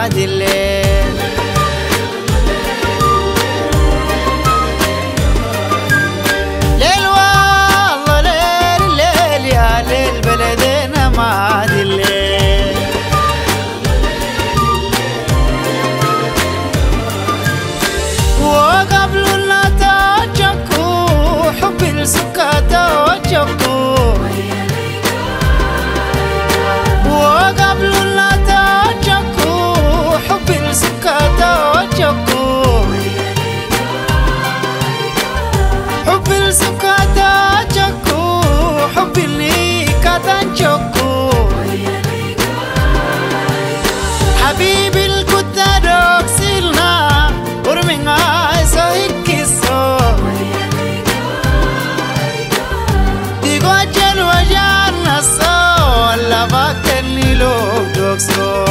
نماد الليل ليل والله ليل الليل يا ليل بلدي نماد الليل وقبل لا تجكو حب السكات وجكو وقبل لا تجكو حب السكات وجكو حب السكات وجكو حب اللي كتنجكو حبيبي الكتادوك سيلنا ورمينا سويكيسو ديغو جل وجانا سو لا باكني لو دوكسو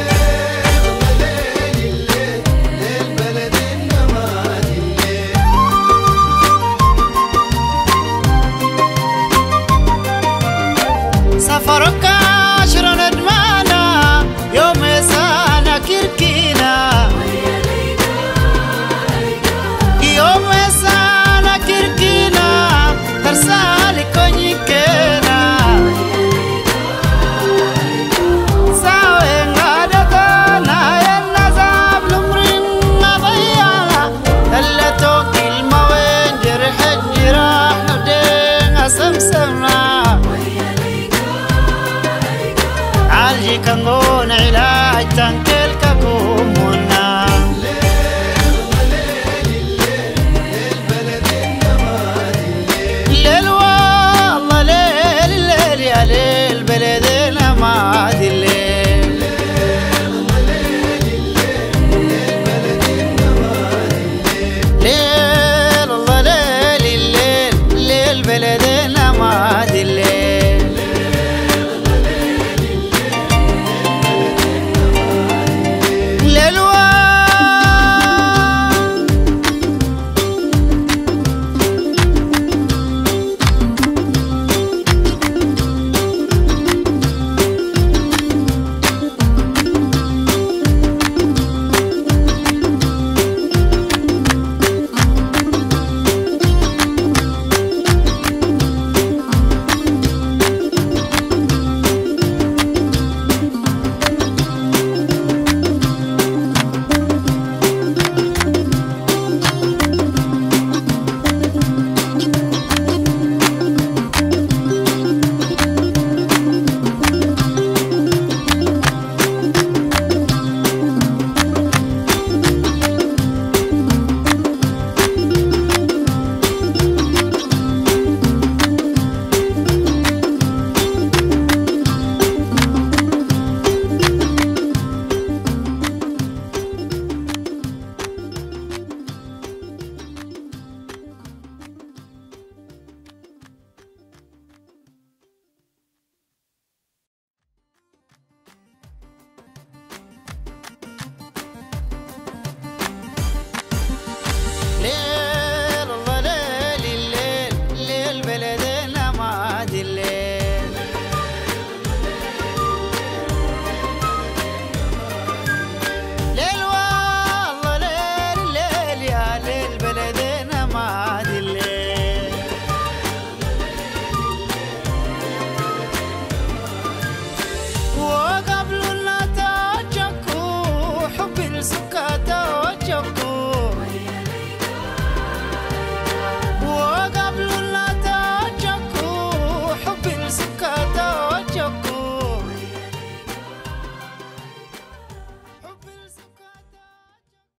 سفرك عشر ندمانا يوم سانا كيركينا يوم سانا كيركينا ترسالي كونيكينا ساوي غادتنا يلا زاب لمرين مضيانا تلتو كلمة وين جرح الجراح نبدين سمسمنا عالجي كنغون علاج تنكي